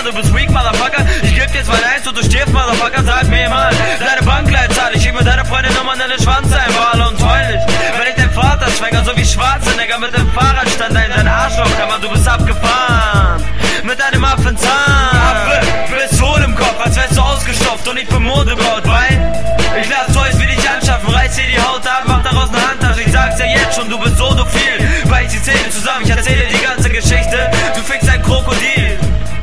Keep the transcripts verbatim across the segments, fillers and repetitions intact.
du bist weak, Motherfucker. Ich geb dir jetzt mal eins und du stirbst, Motherfucker. Sag mir mal deine Bankleitzahl. Ich schiebe deine Freundin Nummer in deine Schwanz ein, Wale und heullich. Wenn ich dein Vater schwänger, so wie Schwarzenegger mit dem Fahrradstand in dein Arschloch, Mann, du bist abgefahren. Mit deinem Affenzahn. Affe, du bist hohl im Kopf, als wärst du ausgestopft und ich bin Modebraut, weil ich lass Zeus wie dich anschaffen, reiß dir die Haut ab, mach daraus eine Handtasche. Ich sag's ja jetzt schon, du bist so viel, weil ich die Zähne zusammen, ich erzähle die ganze Geschichte. Du fickst ein Krokodil.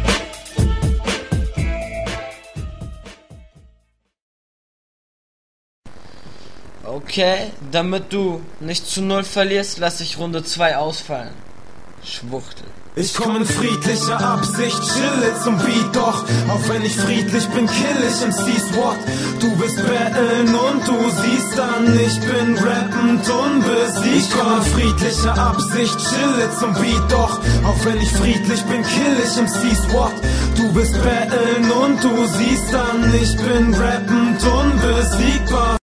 Okay, damit du nicht zu null verlierst, lass ich Runde zwei ausfallen. Schwuchtel. Ich komm in friedlicher Absicht, chille zum Beat, doch auch wenn ich friedlich bin, kill ich M Cs, what? Du bist battlen und du siehst dann, ich bin rappend unbesiegt. Ich komm in friedlicher Absicht, chille zum Beat, doch auch wenn ich friedlich bin, kill ich M Cs, what? Du bist battlen und du siehst dann, ich bin rappend unbesiegbar.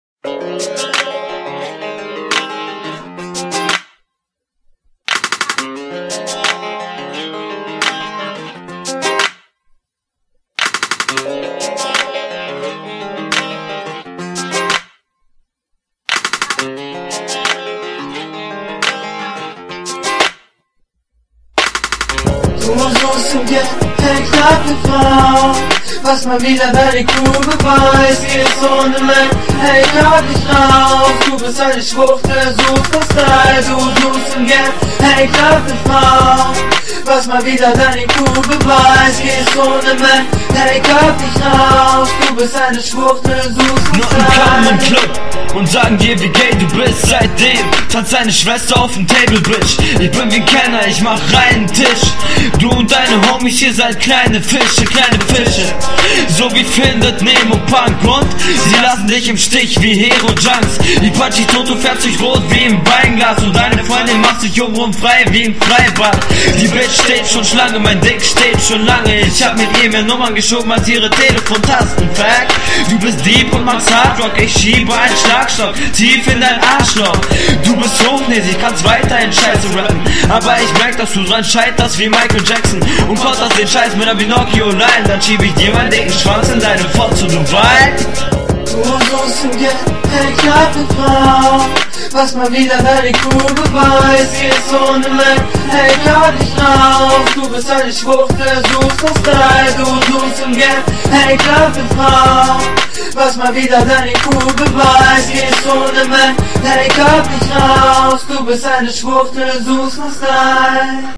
Du suchst im Geld, hey knappe Frau, was mal wieder deine Crew beweist. Gehst ohne Mann, hey grad nicht raus. Du bist eine Schwuchtel, suchst das Style. Du suchst im Geld, hey knappe Frau, was mal wieder deine Crew beweist. Gehst ohne Mann, hey grad nicht raus. Du bist eine Schwuchtel, suchst das Style. Noten kamen im Club und sagen dir, wie gay du bist. Seitdem tanzt deine Schwester auf dem Table, Bitch. Ich bin wie ein Kenner, ich mach reinen Tisch. Du und deine Homies, ihr seid kleine Fische, kleine Fische. So wie findet Nemo Punk und sie lassen dich im Stich wie Hero-Junks. Ipachi Toto färbst dich rot wie im Weinglas und deine Freundin macht sich obenrum frei wie im Freibad. Die Bitch steht schon Schlange, mein Dick steht schon lange. Ich hab mit ihr mehr Nummern geschoben als ihre Telefontasten. Fact, du bist Dieb und machst Hardrock, ich schiebe einen Schlagstock tief in dein Arschloch. Du bist hochnäsig, kannst weiterhin Scheiße rappen, aber ich merk, dass du dran scheiterst wie Michael Jackson und konterst den Scheiß mit einer Pinocchio-Line. Dann schieb ich dir meinen dicken Schwanz in deine Fotze, du Weib. Du suchst im Geld, hey knappe Frau, was mal wieder deine Crew beweist. Gehst ohne Mann, hey grad nicht raus. Du bist eine Schwuchtel, suchst das Style. Du suchst im Geld, hey knappe Frau, was mal wieder deine Crew beweist. Gehst ohne Mann, hey grad nicht raus. Du bist eine Schwuchtel, suchst das Style.